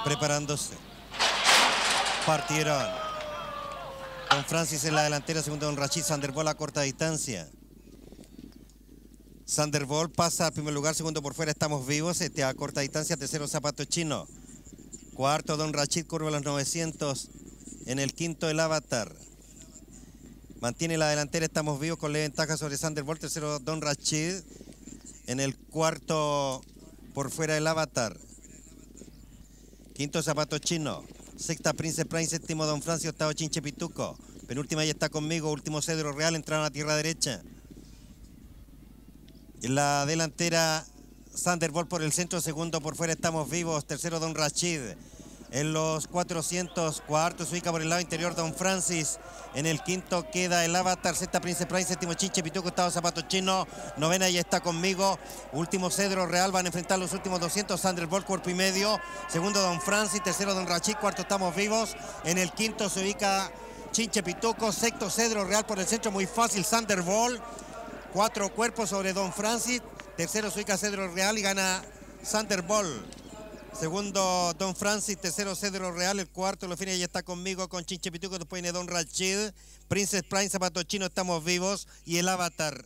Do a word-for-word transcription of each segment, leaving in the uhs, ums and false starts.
preparándose. Partieron. Don Francis en la delantera, segundo Don Rachid. Sandervold a corta distancia. Sandervold pasa al primer lugar, segundo por fuera Estamos Vivos, este a corta distancia, tercero Zapato Chino. Cuarto Don Rachid, curva a los novecientos. En el quinto el Avatar. Mantiene la delantera Estamos Vivos con leve ventaja sobre Sandervold, tercero Don Rachid. En el cuarto por fuera el Avatar. Quinto Zapato Chino. Sexta Princess Prime, séptimo Don Francis, octavo Chinche Pituco. Penúltima ya está conmigo, último Cedro Real, entraron a tierra derecha. En la delantera Sandervold por el centro, segundo por fuera Estamos Vivos, tercero Don Rachid. En los cuatrocientos, cuarto se ubica por el lado interior Don Francis. En el quinto queda el Avatar, sexta Princess Prime, séptimo Chinche Pituco, octavo Zapato Chino, novena ya está conmigo, último Cedro Real, van a enfrentar los últimos doscientos, Sandervold cuerpo y medio, segundo Don Francis, tercero Don Rachid, cuarto Estamos Vivos, en el quinto se ubica Chinche Pituco, sexto Cedro Real por el centro, muy fácil Sandervold, cuatro cuerpos sobre Don Francis, tercero se ubica Cedro Real y gana Sandervold. Segundo Don Francis, tercero Cedro Real, el cuarto lo fines ya está conmigo con Chinche Pituco, después viene Don Rachid, Princess Prime, Zapato Chino, Estamos Vivos y el Avatar.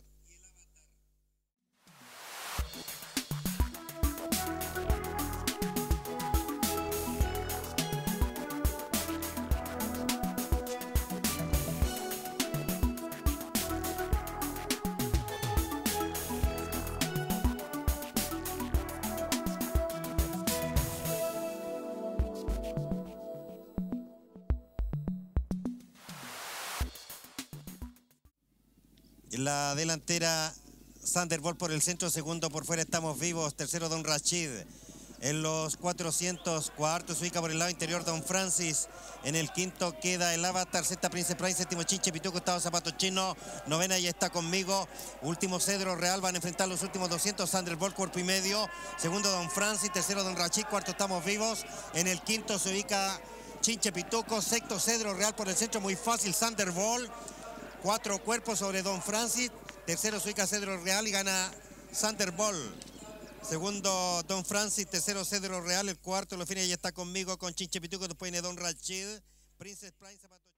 En la delantera Sandervold por el centro, segundo por fuera Estamos Vivos, tercero Don Rachid. En los cuatrocientos, cuarto se ubica por el lado interior Don Francis. En el quinto queda el Avatar, sexta Princess Prime, séptimo Chinche Pituco, octavo Zapato Chino, novena ya está conmigo, último Cedro Real, van a enfrentar los últimos doscientos, Sandervold cuerpo y medio, segundo Don Francis, tercero Don Rachid, cuarto Estamos Vivos. En el quinto se ubica Chinche Pituco, sexto Cedro Real por el centro, muy fácil Sandervold. Cuatro cuerpos sobre Don Francis, tercero se ubica Cedro Real y gana Sandervold. Segundo Don Francis, tercero Cedro Real, el cuarto lo fines ya está conmigo con Chinche Pituco, después viene Don Rachid, Princess Prime, Zapato